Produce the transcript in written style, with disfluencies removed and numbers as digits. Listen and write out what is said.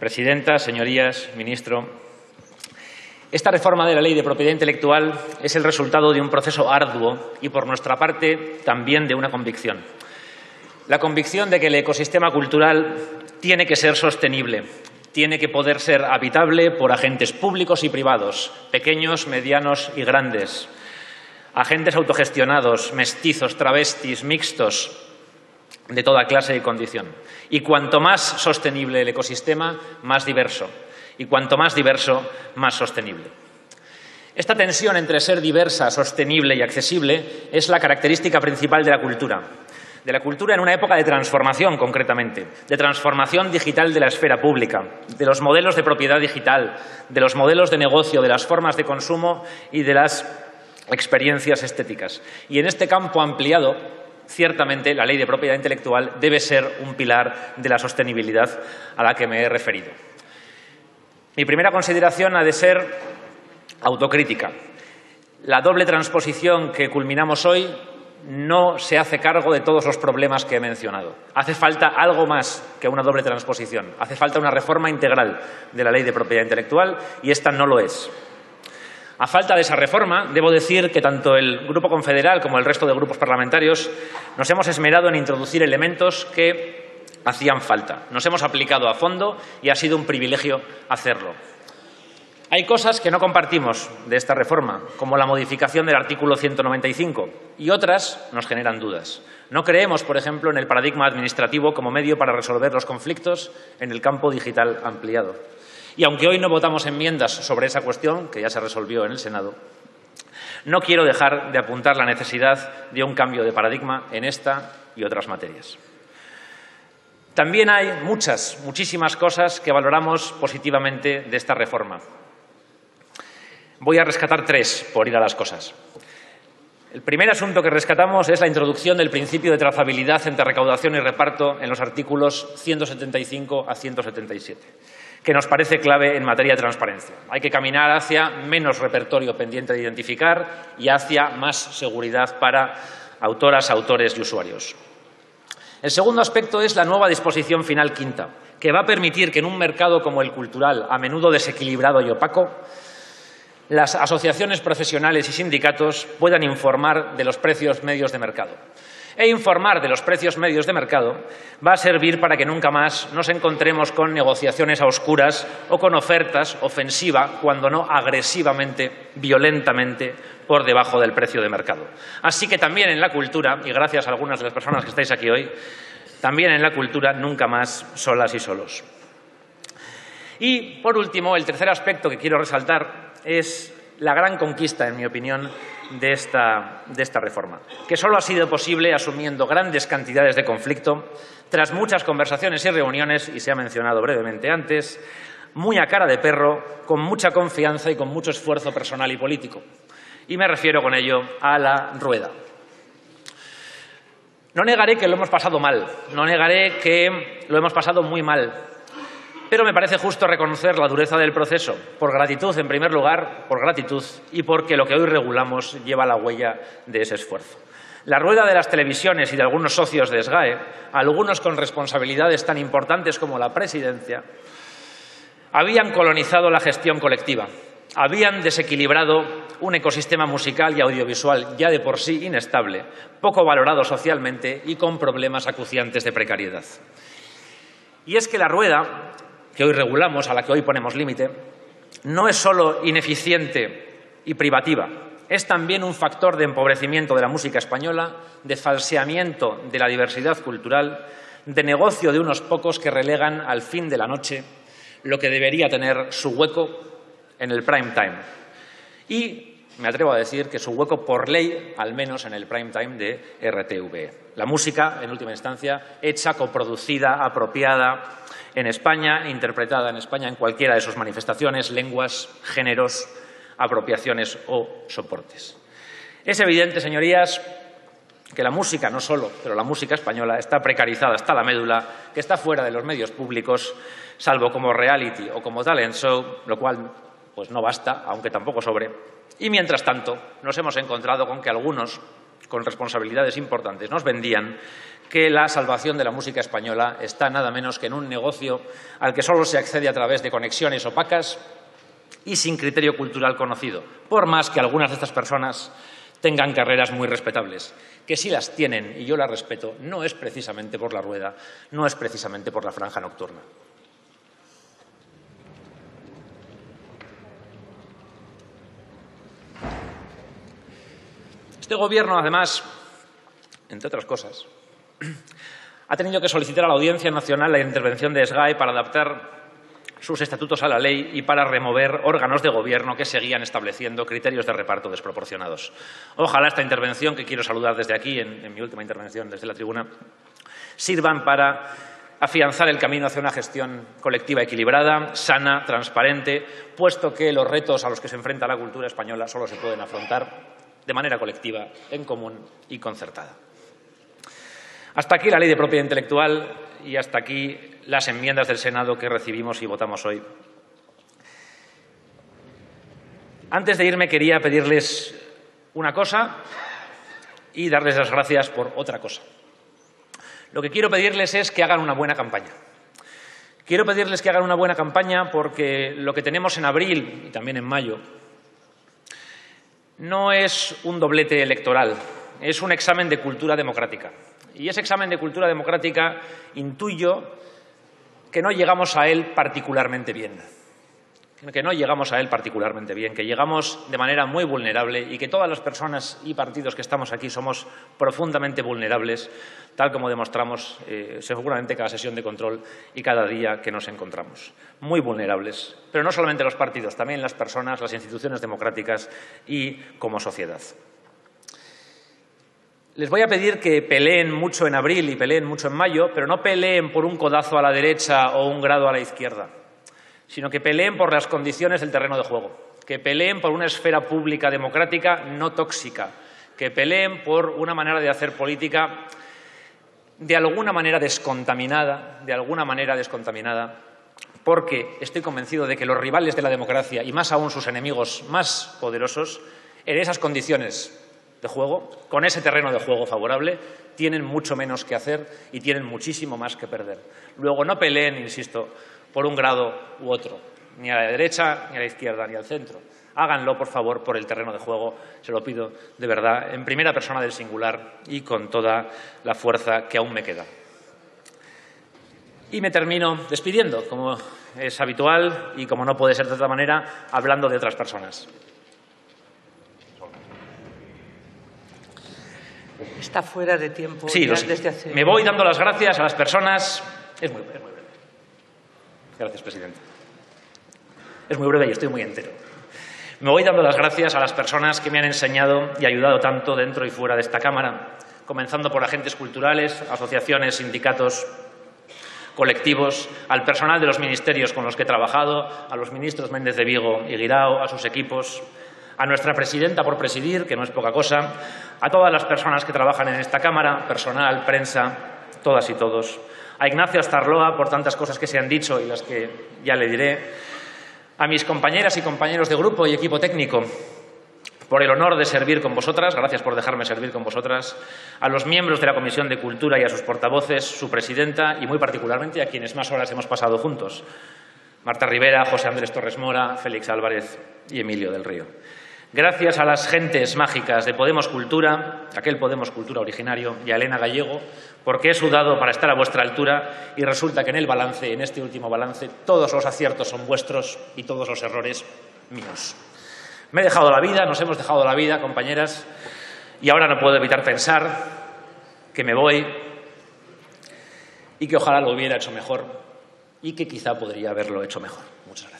Presidenta, señorías, ministro, esta reforma de la Ley de Propiedad Intelectual es el resultado de un proceso arduo y, por nuestra parte, también de una convicción. La convicción de que el ecosistema cultural tiene que ser sostenible, tiene que poder ser habitable por agentes públicos y privados, pequeños, medianos y grandes, agentes autogestionados, mestizos, travestis, mixtos, de toda clase y condición. Y cuanto más sostenible el ecosistema, más diverso. Y cuanto más diverso, más sostenible. Esta tensión entre ser diversa, sostenible y accesible es la característica principal de la cultura. De la cultura en una época de transformación, concretamente, de transformación digital de la esfera pública, de los modelos de propiedad digital, de los modelos de negocio, de las formas de consumo y de las experiencias estéticas. Y en este campo ampliado, ciertamente, la Ley de Propiedad Intelectual debe ser un pilar de la sostenibilidad a la que me he referido. Mi primera consideración ha de ser autocrítica. La doble transposición que culminamos hoy no se hace cargo de todos los problemas que he mencionado. Hace falta algo más que una doble transposición. Hace falta una reforma integral de la Ley de Propiedad Intelectual y esta no lo es. A falta de esa reforma, debo decir que tanto el Grupo Confederal como el resto de grupos parlamentarios nos hemos esmerado en introducir elementos que hacían falta. Nos hemos aplicado a fondo y ha sido un privilegio hacerlo. Hay cosas que no compartimos de esta reforma, como la modificación del artículo 195, y otras nos generan dudas. No creemos, por ejemplo, en el paradigma administrativo como medio para resolver los conflictos en el campo digital ampliado. Y aunque hoy no votamos enmiendas sobre esa cuestión, que ya se resolvió en el Senado, no quiero dejar de apuntar la necesidad de un cambio de paradigma en esta y otras materias. También hay muchísimas cosas que valoramos positivamente de esta reforma. Voy a rescatar tres, por ir a las cosas. El primer asunto que rescatamos es la introducción del principio de trazabilidad entre recaudación y reparto en los artículos 175 a 177. Que nos parece clave en materia de transparencia. Hay que caminar hacia menos repertorio pendiente de identificar y hacia más seguridad para autoras, autores y usuarios. El segundo aspecto es la nueva disposición final quinta, que va a permitir que en un mercado como el cultural, a menudo desequilibrado y opaco, las asociaciones profesionales y sindicatos puedan informar de los precios medios de mercado. E informar de los precios medios de mercado va a servir para que nunca más nos encontremos con negociaciones a oscuras o con ofertas ofensiva, cuando no agresivamente, violentamente, por debajo del precio de mercado. Así que también en la cultura, y gracias a algunas de las personas que estáis aquí hoy, también en la cultura nunca más solas y solos. Y, por último, el tercer aspecto que quiero resaltar es la gran conquista, en mi opinión, de esta reforma, que solo ha sido posible asumiendo grandes cantidades de conflicto, tras muchas conversaciones y reuniones, y se ha mencionado brevemente antes, muy a cara de perro, con mucha confianza y con mucho esfuerzo personal y político. Y me refiero con ello a la rueda. No negaré que lo hemos pasado mal, no negaré que lo hemos pasado muy mal, pero me parece justo reconocer la dureza del proceso, por gratitud, en primer lugar, por gratitud, y porque lo que hoy regulamos lleva la huella de ese esfuerzo. La rueda de las televisiones y de algunos socios de SGAE, algunos con responsabilidades tan importantes como la presidencia, habían colonizado la gestión colectiva, habían desequilibrado un ecosistema musical y audiovisual ya de por sí inestable, poco valorado socialmente y con problemas acuciantes de precariedad. Y es que la rueda que hoy regulamos, a la que hoy ponemos límite, no es solo ineficiente y privativa, es también un factor de empobrecimiento de la música española, de falseamiento de la diversidad cultural, de negocio de unos pocos que relegan al fin de la noche lo que debería tener su hueco en el prime time. Y me atrevo a decir que su hueco por ley, al menos en el prime time de RTVE. La música, en última instancia, hecha, coproducida, apropiada en España, interpretada en España en cualquiera de sus manifestaciones, lenguas, géneros, apropiaciones o soportes. Es evidente, señorías, que la música, no solo, pero la música española está precarizada hasta la médula, que está fuera de los medios públicos, salvo como reality o como talent show, lo cual pues no basta, aunque tampoco sobre. Y mientras tanto, nos hemos encontrado con que algunos con responsabilidades importantes, nos vendían que la salvación de la música española está nada menos que en un negocio al que solo se accede a través de conexiones opacas y sin criterio cultural conocido, por más que algunas de estas personas tengan carreras muy respetables, que sí las tienen, y yo las respeto, no es precisamente por la rueda, no es precisamente por la franja nocturna. Este Gobierno, además, entre otras cosas, ha tenido que solicitar a la Audiencia Nacional la intervención de SGAE para adaptar sus estatutos a la ley y para remover órganos de gobierno que seguían estableciendo criterios de reparto desproporcionados. Ojalá esta intervención, que quiero saludar desde aquí, en mi última intervención desde la tribuna, sirvan para afianzar el camino hacia una gestión colectiva equilibrada, sana, transparente, puesto que los retos a los que se enfrenta la cultura española solo se pueden afrontar de manera colectiva, en común y concertada. Hasta aquí la Ley de Propiedad Intelectual y hasta aquí las enmiendas del Senado que recibimos y votamos hoy. Antes de irme quería pedirles una cosa y darles las gracias por otra cosa. Lo que quiero pedirles es que hagan una buena campaña. Quiero pedirles que hagan una buena campaña porque lo que tenemos en abril y también en mayo no es un doblete electoral, es un examen de cultura democrática. Y ese examen de cultura democrática intuyo que no llegamos a él particularmente bien. Que llegamos de manera muy vulnerable y que todas las personas y partidos que estamos aquí somos profundamente vulnerables, tal como demostramos seguramente cada sesión de control y cada día que nos encontramos. Muy vulnerables, pero no solamente los partidos, también las personas, las instituciones democráticas y como sociedad. Les voy a pedir que peleen mucho en abril y peleen mucho en mayo, pero no peleen por un codazo a la derecha o un grado a la izquierda, sino que peleen por las condiciones del terreno de juego, que peleen por una esfera pública democrática no tóxica, que peleen por una manera de hacer política de alguna manera descontaminada, porque estoy convencido de que los rivales de la democracia, y más aún sus enemigos más poderosos, en esas condiciones de juego, con ese terreno de juego favorable, tienen mucho menos que hacer y tienen muchísimo más que perder. Luego, no peleen, insisto, por un grado u otro, ni a la derecha, ni a la izquierda, ni al centro. Háganlo, por favor, por el terreno de juego, se lo pido de verdad, en primera persona del singular y con toda la fuerza que aún me queda. Y me termino despidiendo, como es habitual y como no puede ser de otra manera, hablando de otras personas. Está fuera de tiempo. Sí, desde hace... Me voy dando las gracias a las personas. Es muy breve. Gracias, presidente. Es muy breve y estoy muy entero. Me voy dando las gracias a las personas que me han enseñado y ayudado tanto dentro y fuera de esta Cámara, comenzando por agentes culturales, asociaciones, sindicatos, colectivos, al personal de los ministerios con los que he trabajado, a los ministros Méndez de Vigo y Guirao, a sus equipos, a nuestra presidenta por presidir, que no es poca cosa, a todas las personas que trabajan en esta Cámara, personal, prensa, todas y todos, a Ignacio Astarloa por tantas cosas que se han dicho y las que ya le diré, a mis compañeras y compañeros de grupo y equipo técnico, por el honor de servir con vosotras, gracias por dejarme servir con vosotras, a los miembros de la Comisión de Cultura y a sus portavoces, su presidenta y muy particularmente a quienes más horas hemos pasado juntos, Marta Rivera, José Andrés Torres Mora, Félix Álvarez y Emilio del Río. Gracias a las gentes mágicas de Podemos Cultura, aquel Podemos Cultura originario, y a Elena Gallego, porque he sudado para estar a vuestra altura y resulta que en el balance, en este último balance, todos los aciertos son vuestros y todos los errores míos. Me he dejado la vida, nos hemos dejado la vida, compañeras, y ahora no puedo evitar pensar que me voy y que ojalá lo hubiera hecho mejor y que quizá podría haberlo hecho mejor. Muchas gracias.